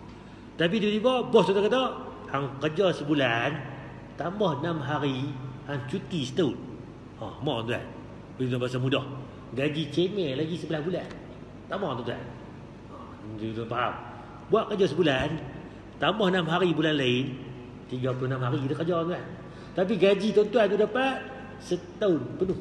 Tapi tiba-tiba bos tuan kata, hang kerja sebulan tambah enam hari, hang cuti setahun. Ha, mak tuan. Bila bahasa mudah. Gaji cemil lagi sebelas bulan. Tak mau tuan. Ha, tuan faham. Buat kerja sebulan, tambah enam hari bulan lain, tiga puluh enam hari kita kerja tuan. Tapi gaji tuan-tuan tu dapat setahun penuh.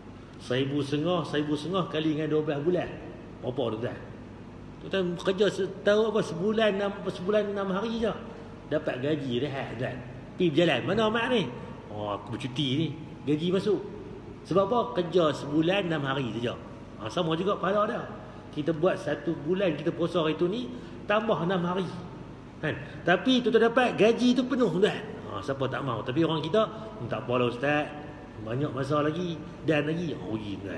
Seribu setengah, seribu setengah kali dengan dua belas bulan. Berapa tuan-tuan? Tuan-tuan kerja setahun apa, sebulan enam, sebulan enam hari je. Dapat gaji rehat tuan. Pergi berjalan. Mana mak ni? Oh, aku bercuti ni. Gaji masuk. Sebab apa? Kerja sebulan enam hari saja. Ha, sama juga pahala dah. Kita buat satu bulan kita puasa hari tu ni, tambah enam hari. Kan? Tapi tuan-tuan dapat gaji tu penuh tuan. Ha, siapa tak mau? Tapi orang kita, tak apalah Ustaz. Banyak masa lagi dan lagi rugi tuan.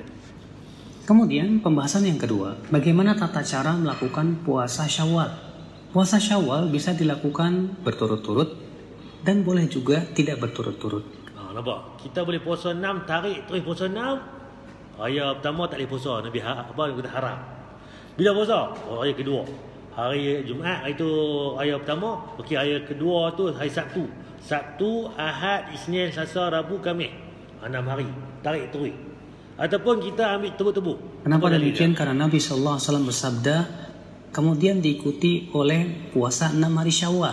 Kemudian pembahasan yang kedua, bagaimana tata cara melakukan puasa Syawal. Puasa Syawal bisa dilakukan berturut-turut dan boleh juga tidak berturut-turut. Ha, nampak? Kita boleh puasa enam, tarik terus puasa enam. Hari pertama tak boleh puasa, Nabi ha, apa kata haram. Bila puasa? Oh, hari kedua. Hari Jumaat, hari tu hari pertama. Okey, hari kedua tu hari Sabtu. Sabtu, Ahad, Isnin, Selasa, Rabu, Khamis. Enam hari tarik terus. Ataupun kita ambil tebuk-tebuk. Kenapa demikian? Karena Nabi sallallahu alaihi wasallam bersabda, kemudian diikuti oleh puasa enam hari Syawal.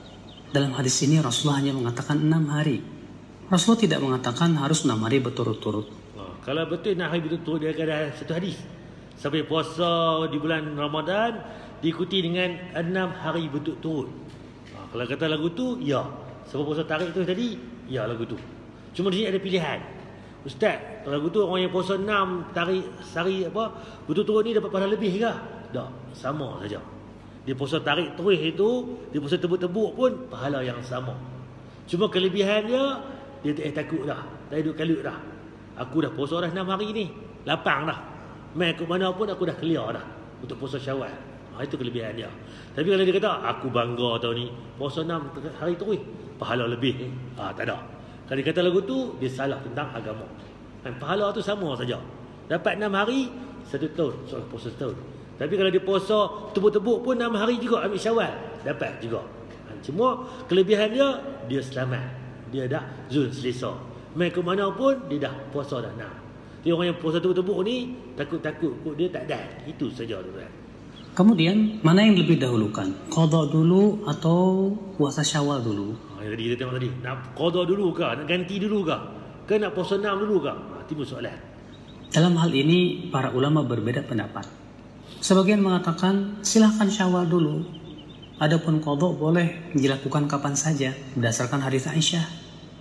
Dalam hadis ini Rasulullah hanya mengatakan enam hari. Rasulullah tidak mengatakan harus enam hari berturut-turut. Ha, kalau betul enam hari berturut-turut, dia ada satu hadis. Sampai puasa di bulan Ramadan diikuti dengan enam hari berturut-turut. Ha, kalau kata lagu tu, ya. Sebab puasa tarik tu tadi, ya lagu tu. Cuma di sini ada pilihan. Ustaz, lagu tu orang yang puasa enam tarik sehari apa, berturut-turut ni dapat pahala lebih ke? Tak, sama saja. Dia puasa tarik terus itu, dia puasa tebuk-tebuk pun pahala yang sama. Cuma kelebihannya, dia tak eh, takut dah. Tak duduk kalut dah. Aku dah puasa dah enam hari ni. Lapang dah. Main ke mana pun aku dah clear dah untuk puasa Syawal. Ha, itu kelebihan dia. Tapi kalau dia kata, aku bangga tahun ni, puasa enam hari terus, pahala lebih. Ha, tak ada. Kalau dia kata lagu tu, dia salah tentang agama. Dan pahala tu sama saja. Dapat enam hari, satu tahun. Soal puasa setahun. Tapi kalau dia puasa tebuk-tebuk pun enam hari juga ambil Syawal. Dapat juga. Cuma kelebihan dia, dia selamat. Dia dah zul selesa. Main ke mana pun, dia dah puasa dah enam. Jadi orang yang puasa tebuk-tebuk ni, takut-takut kot dia tak dah. Itu saja tuan. Kemudian, mana yang lebih dahulukan? Qadha dulu atau puasa Syawal dulu? Ha, yang tadi kita tengok tadi. Nak qadha dulu ke? Nak ganti dulu ke? Ke nak puasa enam dulu ke? Ha, timbul soalan. Dalam hal ini, para ulama berbeda pendapat. Sebagian mengatakan, silahkan Syawal dulu. Adapun qadha boleh dilakukan kapan saja, berdasarkan hadis Aisyah.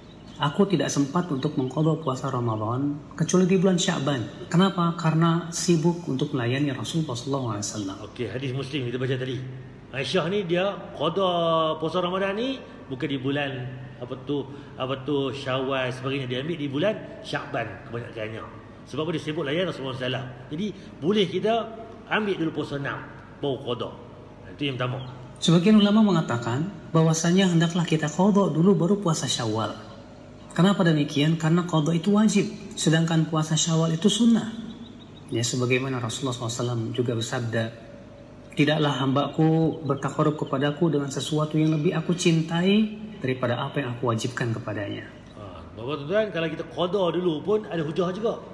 Aku tidak sempat untuk mengqadha puasa Ramadan kecuali di bulan Sya'ban. Kenapa? Karena sibuk untuk melayani Rasulullah sallallahu alaihi wasallam. Okey, hadis Muslim kita baca tadi. Aisyah ni dia qadha puasa Ramadan ni bukan di bulan apa tu apa tu Syawal sebagainya, dia ambil di bulan Sya'ban kebanyakannya. Sebab apa? Dia sibuk layan Rasulullah sallallahu alaihi wasallam. Jadi boleh kita ambil dulu puasa enam baru qadha. Itu yang pertama. Sebagian ulama mengatakan bahwasanya hendaklah kita qadha dulu baru puasa Syawal. Kenapa demikian? Karena qadha itu wajib, sedangkan puasa Syawal itu sunnah. Ya, sebagaimana Rasulullah shallallahu alaihi wasallam juga bersabda, tidaklah hambaku bertakarub kepadaku dengan sesuatu yang lebih aku cintai daripada apa yang aku wajibkan kepadanya. Ha, Bapak tuan, kalau kita qadha dulu pun ada hujah juga.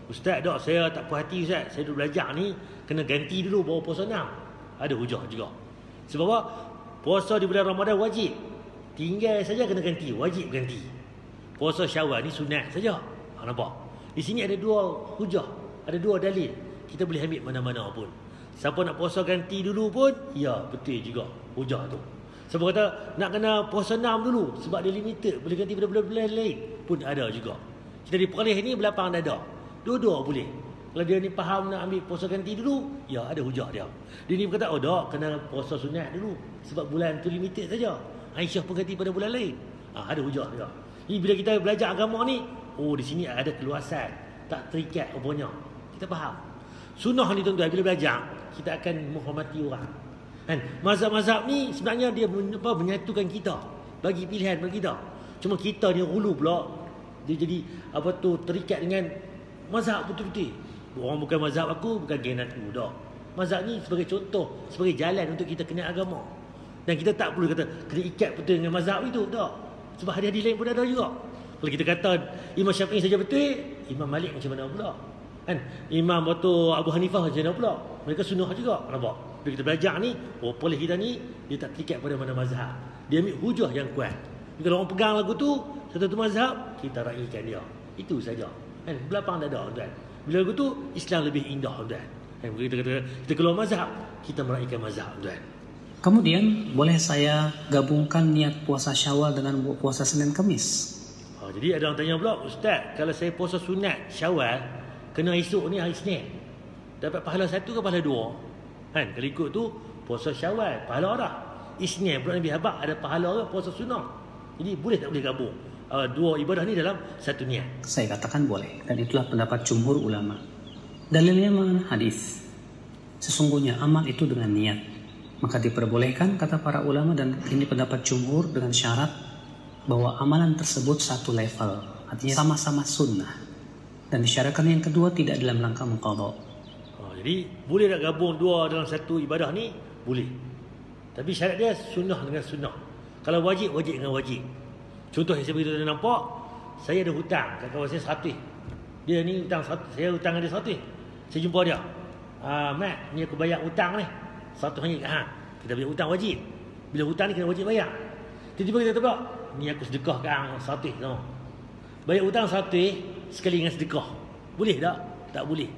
Ustaz dok, saya tak puas hati Ustaz, saya duduk belajar ni kena ganti dulu baru puasa enam. Ada hujah juga. Sebab apa? Puasa di bulan Ramadan wajib. Tinggal saja kena ganti, wajib ganti. Puasa Syawal ni sunat saja. Ha, nampak? Di sini ada dua hujah, ada dua dalil. Kita boleh ambil mana-mana pun. Siapa nak puasa ganti dulu pun, ya betul juga hujah tu. Siapa kata nak kena puasa enam dulu sebab dia limited, boleh ganti pada bulan-bulan lain pun ada juga. Kita di Perlis ni belapang dada. Dua-dua boleh. Kalau dia ni faham nak ambil puasa ganti dulu, ya ada hujah dia. Dia ni berkata, oh dak, kena puasa sunat dulu sebab bulan tu limited saja. Aisyah pun ganti pada bulan lain. Ha, ada hujah dia. Jadi bila kita belajar agama ni, oh di sini ada keluasan, tak terikat rupanya. Kita faham. Sunnah ni tuan-tuan, bila belajar, kita akan menghormati orang. Kan? Mazhab-mazhab ni sebenarnya dia apa, menyatukan kita, bagi pilihan bagi kita. Cuma kita ni hulu pula, dia jadi apa tu terikat dengan mazhab betul-betul. Orang bukan mazhab aku, bukan geng aku dah. Mazhab ni sebagai contoh, sebagai jalan untuk kita kenal agama. Dan kita tak perlu kata kena ikat betul dengan mazhab itu dah. Sebab hadis-hadis lain pun ada juga. Kalau kita kata Imam Syafi'i saja betul, Imam Malik macam mana pula? Kan? Imam Batu Abu Hanifah macam mana pula? Mereka sunnah juga. Nampak? Bila kita belajar ni, oh polis kita ni dia tak terikat pada mana mazhab. Dia ambil hujah yang kuat. Kalau orang pegang lagu tu, satu mazhab, kita raikan dia. Itu saja. Kan? Belapang dada tuan. Bila lagu tu, Islam lebih indah tuan. Kan? Kita kata kita keluar mazhab, kita meraihkan mazhab tuan. Kemudian boleh saya gabungkan niat puasa Syawal dengan puasa Senin Kamis? Oh, jadi ada orang tanya pula, Ustaz, kalau saya puasa sunat Syawal, kena esok ni hari Senin, dapat pahala satu ke pahala dua? Kan? Kalau ikut tu, puasa Syawal, pahala dah. Isnin pula Nabi habaq ada pahala ke puasa sunnah. Jadi boleh tak boleh gabung uh, dua ibadah ni dalam satu niat? Saya katakan boleh, dan itulah pendapat jumhur ulama. Dalilnya mengenai hadis, sesungguhnya amal itu dengan niat, maka diperbolehkan kata para ulama, dan ini pendapat jumhur dengan syarat bahwa amalan tersebut satu level, artinya sama-sama sunnah, dan disyaratkan yang kedua tidak dalam rangka mengqadha. Oh, jadi boleh tak gabung dua dalam satu ibadah ni? Boleh. Tapi syarat dia sunnah dengan sunnah. Kalau wajib, wajib dengan wajib. Contoh yang saya beritahu anda nampak, saya ada hutang kat kawan saya seratus. Dia ni hutang seratus, saya hutang dia seratus. Saya jumpa dia. Ah, Mat, ni aku bayar hutang ni. Seratus ringgit. Ha, kita bayar hutang wajib. Bila hutang ni kena wajib bayar. Tiba-tiba kita kata pula, ni aku sedekah kat hang seratus tau. Bayar hutang seratus sekali dengan sedekah. Boleh tak? Tak boleh.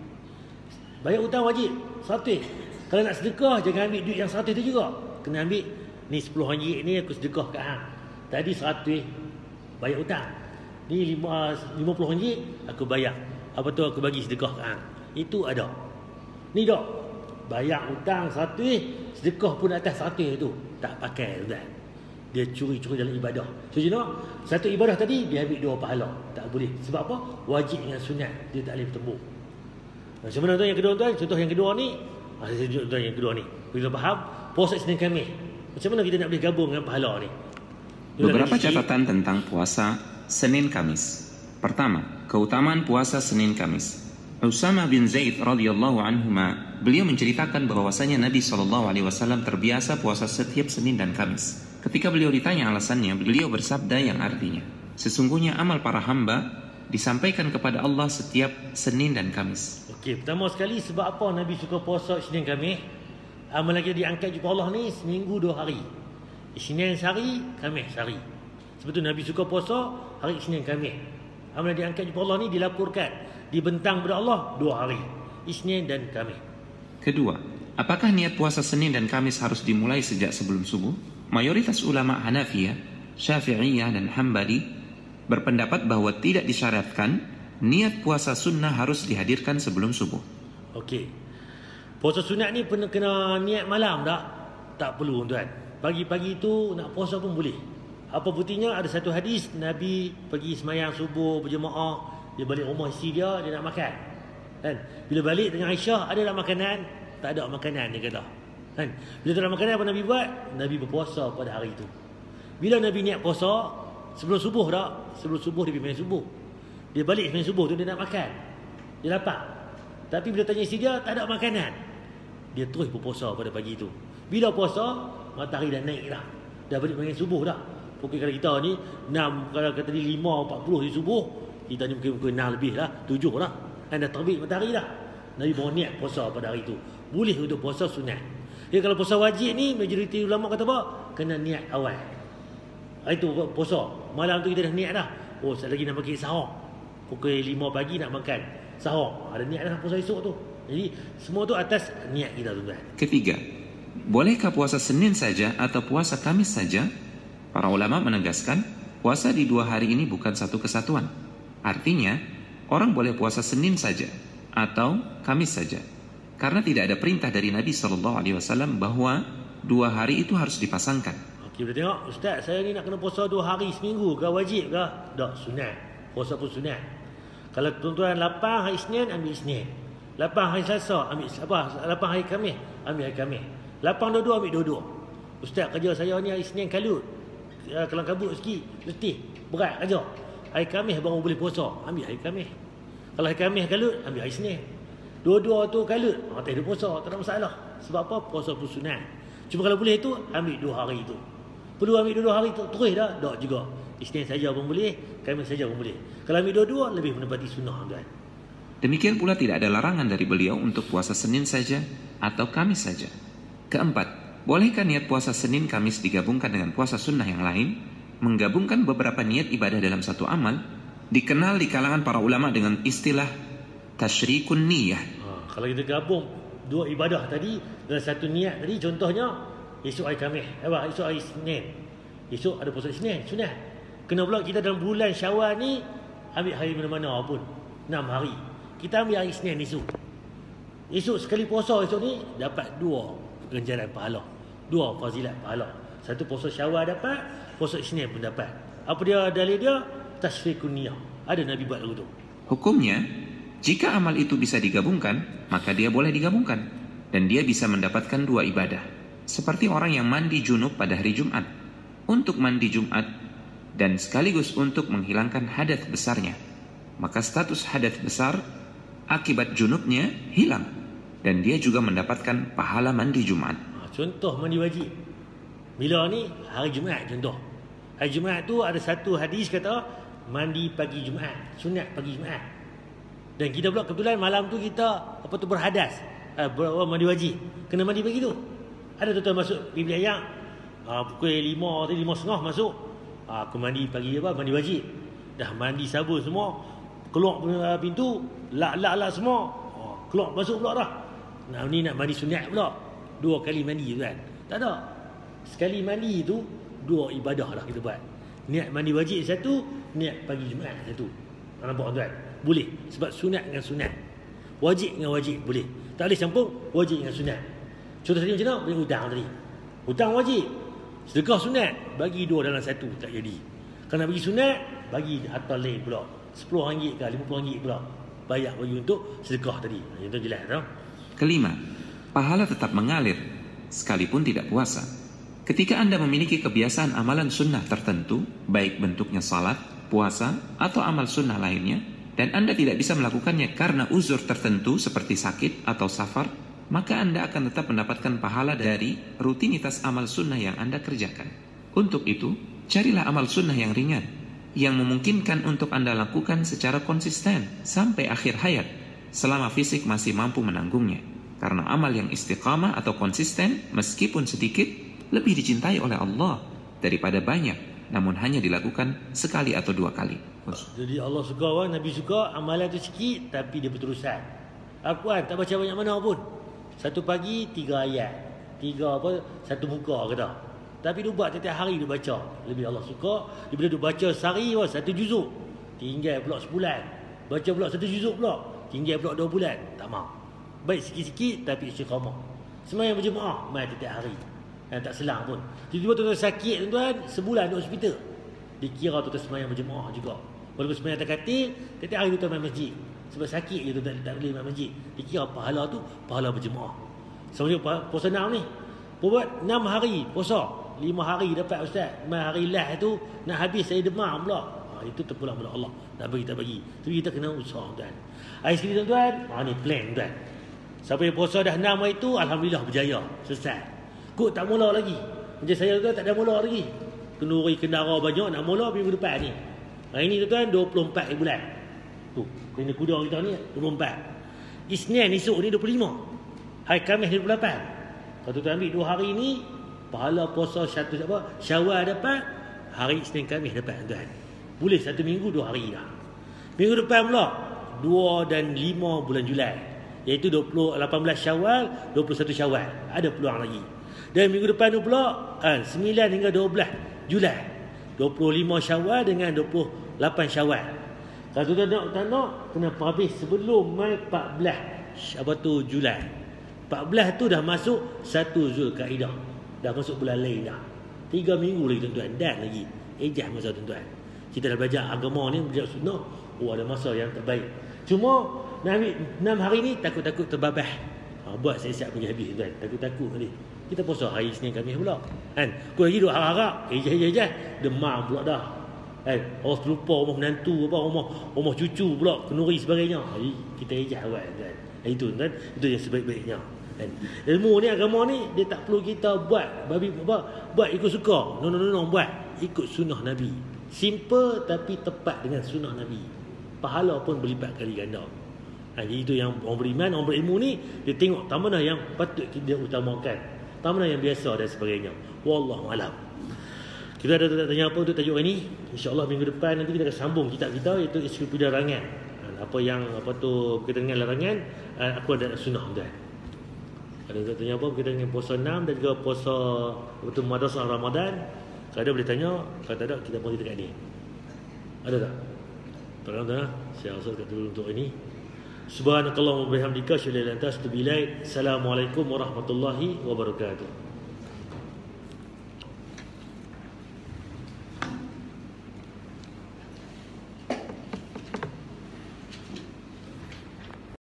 Bayar hutang wajib seratus. Kalau nak sedekah, jangan ambil duit yang seratus tu juga. Kena ambil ni sepuluh ringgit ni aku sedekah kat hang. Tadi seratus bayar hutang. Ni lima puluh ringgit aku bayar. Apa tu aku bagi sedekah kat hang. Itu ada. Ni dok. Bayar hutang seratus, sedekah pun atas seratus tu. Tak pakai tuan. Dia curi-curi dalam ibadah. So you know, satu ibadah tadi dia ambil dua pahala. Tak boleh. Sebab apa? Wajib dengan sunat. Dia tak boleh bertembung. Macam mana tuan yang kedua tuan? Contoh yang kedua ni. Saya tunjuk tuan yang kedua ni. Kita faham puasa Isnin Khamis. Macam mana kita nak boleh gabung dengan pahala ni? Beberapa catatan tentang puasa Senin Kamis. Pertama, keutamaan puasa Senin Kamis. Usamah bin Zaid radhiyallahu anhuma, beliau menceritakan bahwasanya Nabi shallallahu alaihi wasallam terbiasa puasa setiap Senin dan Kamis. Ketika beliau ditanya alasannya, beliau bersabda yang artinya, sesungguhnya amal para hamba disampaikan kepada Allah setiap Senin dan Kamis. Okey, pertama sekali sebab apa Nabi suka puasa Isnin Khamis? Amalan kita diangkat kepada Allah ni seminggu dua hari. Isnin sehari, Khamis sehari. Sebab tu Nabi suka puasa hari Isnin Khamis. Amalan diangkat kepada Allah ni dilaporkan, dibentang kepada Allah dua hari, Isnin dan Khamis. Kedua, apakah niat puasa Senin dan Kamis harus dimulai sejak sebelum subuh? Mayoritas ulama Hanafiyah, Syafi'iyah dan Hambali berpendapat bahwa tidak disyaratkan niat puasa sunnah harus dihadirkan sebelum subuh. Okey. Puasa sunat ni pernah kena niat malam tak? Tak perlu tuan. Pagi-pagi tu nak puasa pun boleh. Apa buktinya? Ada satu hadis Nabi pergi semayang subuh berjemaah, dia balik rumah isteri dia, dia nak makan. Kan? Bila balik dengan Aisyah, ada tak makanan? Tak ada makanan dia kata. Kan? Bila tak ada makanan apa Nabi buat? Nabi berpuasa pada hari itu. Bila Nabi niat puasa sebelum subuh tak? Sebelum subuh dia pergi main subuh. Dia balik main subuh tu dia nak makan. Dia lapar. Tapi bila tanya isteri dia, tak ada makanan. Dia terus berpuasa pada pagi itu. Bila puasa, matahari dah naik dah. Dah balik main subuh dah. Pukul kalau kita ni enam, kalau kata ni lima, empat puluh di subuh, kita ni mungkin pukul enam lebih lah, tujuh lah. Dan dah terbit matahari dah, Nabi bawa niat puasa pada hari itu. Boleh untuk puasa sunat. Jadi kalau puasa wajib ni, majoriti ulama kata apa? Kena niat awal. Itu puasa. Malam tu kita dah niat dah. Oh, sekejap lagi nak pergi sahur. Pukul lima pagi nak makan sahur. Ada niat dah puasa esok tu. Jadi semua tu atas niat kita, tuan-tuan. Ketiga, bolehkah puasa Senin saja atau puasa Kamis saja? Para ulama menegaskan, puasa di dua hari ini bukan satu kesatuan. Artinya, orang boleh puasa Senin saja atau Kamis saja. Karena tidak ada perintah dari Nabi shallallahu alaihi wasallam bahwa dua hari itu harus dipasangkan. Okey, kita tengok, Ustaz, saya ni nak kena puasa dua hari seminggu ke wajib ke? Tak, sunat. Puasa pun sunat. Kalau tuan-tuan lapang hari Isnin, ambil Isnin. Lapang hari Selasa, ambil apa? Lapang hari Khamis, ambil hari Khamis. Lapang dua-dua, ambil dua-dua. Ustaz, kerja saya ni hari Isnin kalut, kelang kabut sikit, letih, berat kerja. Hari Khamis baru boleh puasa, ambil hari Khamis. Kalau hari Khamis kalut, ambil hari Isnin. Dua-dua tu kalut, ah, tak ada puasa, tak ada masalah. Sebab apa? Puasa pun sunat. Cuma kalau boleh tu, ambil dua hari tu. Perlu ambil dua-dua hari tu, terus dah? Tak juga. Isnin saja pun boleh, Khamis saja pun boleh. Kalau ambil dua-dua, lebih menepati sunnah, tuan. Demikian pula tidak ada larangan dari beliau untuk puasa Senin saja atau Kamis saja. Keempat, bolehkah niat puasa Senin Kamis digabungkan dengan puasa sunnah yang lain? Menggabungkan beberapa niat ibadah dalam satu amal dikenal di kalangan para ulama dengan istilah tasyrikun niyah. Ha, kalau kita gabung dua ibadah tadi dalam satu niat tadi, contohnya esok hari Khamis, apa esok hari Senin, esok ada puasa Senin sunnah. Kena pula kita dalam bulan Syawal ni ambil hari mana-mana pun enam hari. Kita ambil hari Senin esok. Esok sekali puasa esok ni dapat dua ganjaran pahala, dua fazilat pahala. Satu puasa Syawal dapat, puasa Isnin pun dapat. Apa dia dalil dia? Tasyrikun niyah. Ada Nabi buat lagu tu. Hukumnya, jika amal itu bisa digabungkan, maka dia boleh digabungkan dan dia bisa mendapatkan dua ibadah. Seperti orang yang mandi junub pada hari Jumat untuk mandi Jumat dan sekaligus untuk menghilangkan hadas besarnya. Maka status hadas besar akibat junubnya hilang dan dia juga mendapatkan pahala mandi Jumat. Contoh mandi wajib. Bila ni hari Jumaat contoh. Hari Jumaat tu ada satu hadis kata mandi pagi Jumaat, sunat pagi Jumaat. Dan kita pula kebetulan malam tu kita apa tu berhadas. Uh, ber, mandi wajib. Kena mandi pagi tu. Ada tuan-tuan masuk bilik ayak uh, pukul lima atau lima setengah masuk. Uh, aku mandi pagi apa? Mandi wajib. Dah mandi sabun semua. Keluar pintu, lak-lak-lak semua. Uh, keluar masuk pula dah. Nah, ni nak mandi sunat pula. Dua kali mandi tu kan. Tak ada. Sekali mandi tu dua ibadah lah kita buat. Niat mandi wajib satu, niat pagi Jumaat satu. Nampak tuan? Boleh. Sebab sunat dengan sunat. Wajib dengan wajib boleh. Tak boleh campur wajib dengan sunat. Contoh tadi macam mana? Boleh hutang tadi. Hutang wajib. Sedekah sunat, bagi dua dalam satu tak jadi. Kalau nak bagi sunat, bagi harta lain pula. sepuluh ringgit ke lima puluh ringgit pula. Bayar bagi untuk sedekah tadi. Yang tu jelas tak? Kelima, pahala tetap mengalir sekalipun tidak puasa. Ketika Anda memiliki kebiasaan amalan sunnah tertentu, baik bentuknya salat, puasa, atau amal sunnah lainnya, dan Anda tidak bisa melakukannya karena uzur tertentu seperti sakit atau safar, maka Anda akan tetap mendapatkan pahala dari rutinitas amal sunnah yang Anda kerjakan. Untuk itu, carilah amal sunnah yang ringan, yang memungkinkan untuk Anda lakukan secara konsisten sampai akhir hayat, selama fisik masih mampu menanggungnya. Karena amal yang istiqamah atau konsisten, meskipun sedikit, lebih dicintai oleh Allah daripada banyak, namun hanya dilakukan sekali atau dua kali. Jadi Allah suka orang, Nabi suka amalan tu sikit tapi dia berterusan. Aku kan tak baca banyak mana pun. Satu pagi tiga ayat, tiga apa satu muka kata. Tapi dia buat setiap hari dia baca. Lebih Allah suka daripada dia baca sehari wah, satu juzuk. Tinggal pula sebulan. Baca pula satu juzuk pula. Tinggal pula dua bulan. Tak mau. Baik sikit-sikit tapi istiqamah. Sembahyang berjemaah mai setiap hari. Yang tak selang pun. Tiba-tiba tuan-tuan sakit tuan-tuan, sebulan duduk hospital. Dikira tuan-tuan sembahyang berjemaah juga. Walaupun sembahyang atas katil, setiap hari tuan-tuan main masjid. Sebab sakit je tuan-tuan tak boleh main masjid. Dikira pahala tu pahala berjemaah. Sama juga puasa enam ni. Buat enam hari puasa, lima hari dapat ustaz. lima hari last tu nak habis saya demam pula. Ha, itu terpulang pada Allah. Tak bagi tak bagi. Tapi kita kena usaha tuan. Hari sekali tuan-tuan, ha, ni plan tuan. Siapa yang puasa dah enam hari tu alhamdulillah berjaya. Selesai. Kok tak mula lagi. Macam saya tu tak ada mula lagi. Kenduri kendara banyak nak mula minggu depan ni. Hari ni tuan-tuan dua puluh empat bulan. tu. Kena kuda kita ni dua puluh empat. Isnin esok ni dua puluh lima. Hari Khamis dua puluh lapan. Kalau tuan ambil dua hari ni, pahala puasa satu apa? Syawal dapat, hari Isnin Khamis dapat tuan. Boleh satu minggu dua hari dah. Minggu depan pula dua dan lima bulan Julai, iaitu dua puluh lapan belas Syawal, dua puluh satu Syawal. Ada peluang lagi. Dan minggu depan tu pula kan, sembilan hingga dua belas Julai. dua puluh lima Syawal dengan dua puluh lapan Syawal. Kalau tuan nak tak nak, kena habis sebelum mai empat belas apa tu Julai. empat belas tu dah masuk satu Zulkaidah. Dah masuk bulan lain dah. Tiga minggu lagi tuan-tuan. Dan lagi ejah masa tuan-tuan. Kita dah belajar agama ni, belajar sunnah. Oh, ada masa yang terbaik. Cuma nak ambil enam hari ni takut-takut terbabah. Ha, buat siap-siap pergi habis tuan. Takut-takut tadi. Kita puasa hari Isnin Khamis pula. Kan? Kau lagi duk harap-harap. Ejah-ejah. Demam pula dah. Kan? Orang terlupa rumah menantu apa, rumah rumah cucu pula, kenuri sebagainya. Jadi kita ejah awal kan. Itu kan. Itu yang sebaik-baiknya. Kan? Ilmu ni, agama ni, dia tak perlu kita buat babi apa, buat ikut suka. No no no no, buat ikut sunnah Nabi. Simple tapi tepat dengan sunnah Nabi. Pahala pun berlipat kali ganda. Ha, jadi itu yang orang beriman, orang berilmu ni, dia tengok tak mana yang patut dia utamakan, tak mana yang biasa dan sebagainya. Wallahu alam. Kita ada tanya apa untuk tajuk ini? InsyaAllah minggu depan nanti kita akan sambung kitab kita, iaitu Ensiklopedia Larangan. Apa yang apa tu berkaitan dengan larangan, aku ada sunnah tuan. Ada tanya apa berkaitan dengan puasa enam dan juga puasa waktu madrasah Ramadan. Kalau ada boleh tanya, kalau tak ada kita boleh dekat ni. Ada tak? Tolong dah. Saya rasa dekat dulu untuk ini. Subhanakallahumma wa bihamdika asyhadu an la ilaha illa anta astaghfiruka wa atubu ilaik. Assalamualaikum warahmatullahi wabarakatuh.